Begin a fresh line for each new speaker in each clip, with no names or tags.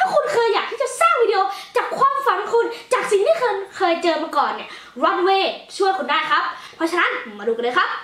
าคุณเคยอยากที่จะสร้างวิดีโอจากความฝันคุณจากสิ่งที่เคยเจอมาก่อนเนี่ย Runway ช่วยคุณได้ครับเพราะฉะนั้นมาดูกันเลยครับ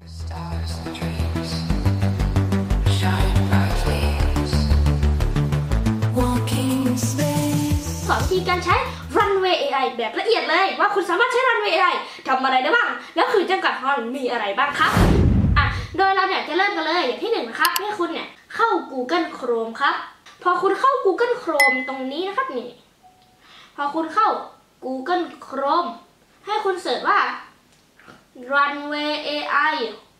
สอนวิธีการใช้ Runway AI แบบละเอียดเลยว่าคุณสามารถใช้ Runway AI ทำอะไรได้บ้างแล้วคือจำกัดของมันมีอะไรบ้างครับโดยเราเนี่ยจะเริ่มกันเลยอย่างที่1นะครับให้คุณเนี่ยเข้า Google Chrome ครับพอคุณเข้า Google Chrome ตรงนี้นะครับนี่พอคุณเข้า Google Chrome ให้คุณเสิร์ชว่า Runway AI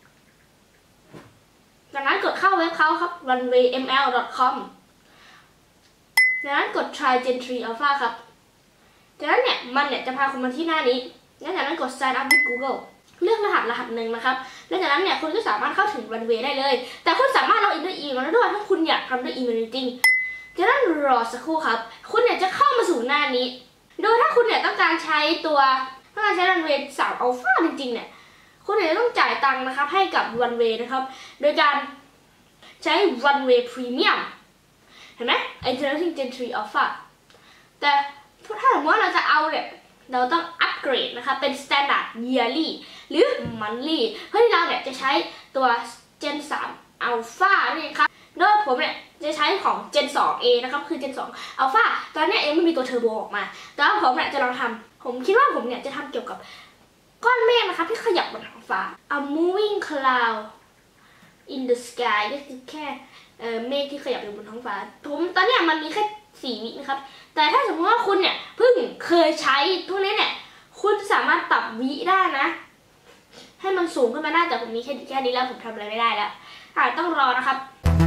จากนั้นกดเข้าเว็บเขาครับ runwayml.com จากนั้นกด try Gen 3 Alpha ครับจากนั้นเนี่ยมันเนี่ยจะพาคุณมาที่หน้านี้แล้วจากนั้นกด sign up with Google เลือกรหัสหนึ่งนะครับแล้วจากนั้นเนี่ยคุณก็สามารถเข้าถึง Runway ได้เลยแต่คุณสามารถล็อกอินด้วยอีเมลได้ด้วยถ้าคุณอยากทำด้วยอีเมลจริงๆจากนั้นรอสักครู่ครับคุณเนี่ยจะเข้ามาสู่หน้านี้โดยถ้าคุณเนี่ยต้องการใช้Runway 3 Alpha จริงๆเนี่ยคุณเนี่ยต้องจ่ายตังค์นะครับให้กับ Runway นะครับโดยการใช้ Runway Premium เห็นไหม Introducing Gen 3 Alpha แต่ถ้าสมมติว่าเราจะเอาเนี่ยเราต้องอัปเกรดนะคะเป็น Standard Yearly หรือ Monthly เพื่อที่เราเนี่ยจะใช้ตัว Gen 3 Alpha นี่ครับโดยผมเนี่ยจะใช้ของ Gen 2A นะครับคือ Gen 2 Alpha ตอนนี้ยังไม่มีตัวเทอร์โบออกมาแต่ว่าผมเนี่ยจะลองทำผมคิดว่าผมเนี่ยจะทำเกี่ยวกับก้อนเมฆนะคะที่ขยับบนท้องฟ้า A moving cloud in the sky ก็คือแค่เมฆที่ขยับอยู่บนท้องฟ้าผมตอนนี้มันมีแค่4 วินะครับแต่ถ้าสมมติว่าคุณเนี่ยเพิ่งเคยใช้พวกนี้เนี่ยคุณสามารถปรับวิได้นะให้มันสูงขึ้นมาได้แต่ผมมีแค่นี้แล้วผมทำอะไรไม่ได้แล้วต้องรอนะครับ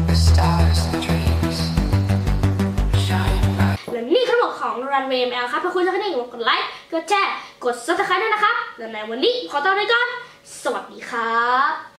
และนี่คือทั้งหมดของ Runway ML ครับถ้าคุณชอบคลิปนี้กดไลค์กดแชร์กด Subscribe ด้วยนะครับและในวันนี้ขอตัวไปก่อนสวัสดีครับ